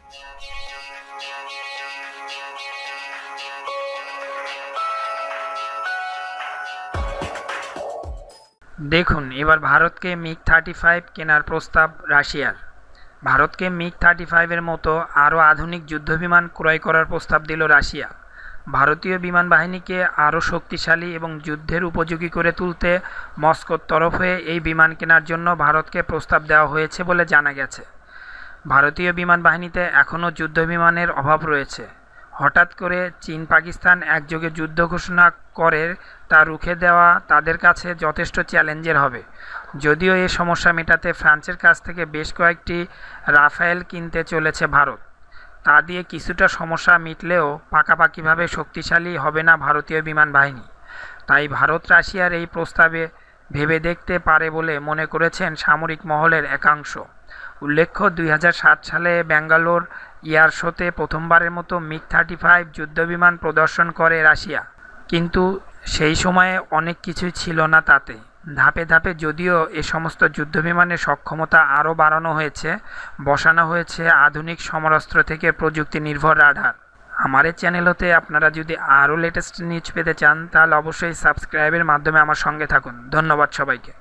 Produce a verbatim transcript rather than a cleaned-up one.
দেখুন, এবার ভারতকে মিগ থার্টি ফাইভ কেনার প্রস্তাব রাশিয়ার। ভারতকে মিগ থার্টি ফাইভের মতো আরও আধুনিক যুদ্ধবিমান ক্রয় করার প্রস্তাব দিল রাশিয়া। ভারতীয় বিমান বাহিনীকে আরও শক্তিশালী এবং যুদ্ধের উপযোগী করে তুলতে মস্কোর তরফে এই বিমান কেনার জন্য ভারতকে প্রস্তাব দেওয়া হয়েছে বলে জানা গেছে। ভারতীয় বিমান বাহিনীতে এখনও যুদ্ধবিমানের অভাব রয়েছে। হঠাৎ করে চীন পাকিস্তান একযোগে যুদ্ধ ঘোষণা করে তা রুখে দেওয়া তাদের কাছে যথেষ্ট চ্যালেঞ্জের হবে। যদিও এই সমস্যা মেটাতে ফ্রান্সের কাছ থেকে বেশ কয়েকটি রাফায়েল কিনতে চলেছে ভারত। তা দিয়ে কিছুটা সমস্যা মিটলেও পাকাপাকিভাবে শক্তিশালী হবে না ভারতীয় বিমান বাহিনী। তাই ভারত রাশিয়ার এই প্রস্তাবে ভেবে দেখতে পারে বলে মনে করেছেন সামরিক মহলের একাংশ। উল্লেখ্য, দুই হাজার সাত সালে ব্যাঙ্গালোর এয়ার শোতে প্রথমবারের মতো মিগ থার্টি ফাইভ যুদ্ধবিমান প্রদর্শন করে রাশিয়া। কিন্তু সেই সময়ে অনেক কিছুই ছিল না তাতে। ধাপে ধাপে যদিও এ সমস্ত যুদ্ধবিমানের সক্ষমতা আরও বাড়ানো হয়েছে, বসানো হয়েছে আধুনিক সমরাস্ত্র থেকে প্রযুক্তি নির্ভর রাডার। আমার এই চ্যানেল হতে আপনারা যদি আরও লেটেস্ট নিউজ পেতে চান তাহলে অবশ্যই সাবস্ক্রাইবের মাধ্যমে আমার সঙ্গে থাকুন। ধন্যবাদ সবাইকে।